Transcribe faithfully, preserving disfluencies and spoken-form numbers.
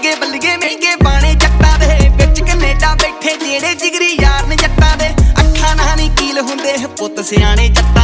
ਬੱਲੀਏ ਬੱਲੀਏ ਮਹਿੰਗੇ ਬਾਣੇ ਜੱਟਾਂ ਦੇ ਵਿੱਚ ਕੈਨੇਡਾ ਬੈਠੇ ਜਿਹੜੇ ਜਿਗਰੀ ਯਾਰ ਨੇ ਜੱਟਾਂ ਦੇ ਅੱਖਾਂ ਨਾਲ ਨੀ ਕੀਲ ਹੁੰਦੇ ਪੁੱਤ ਸਿਆਣੇ ਜੱਟਾਂ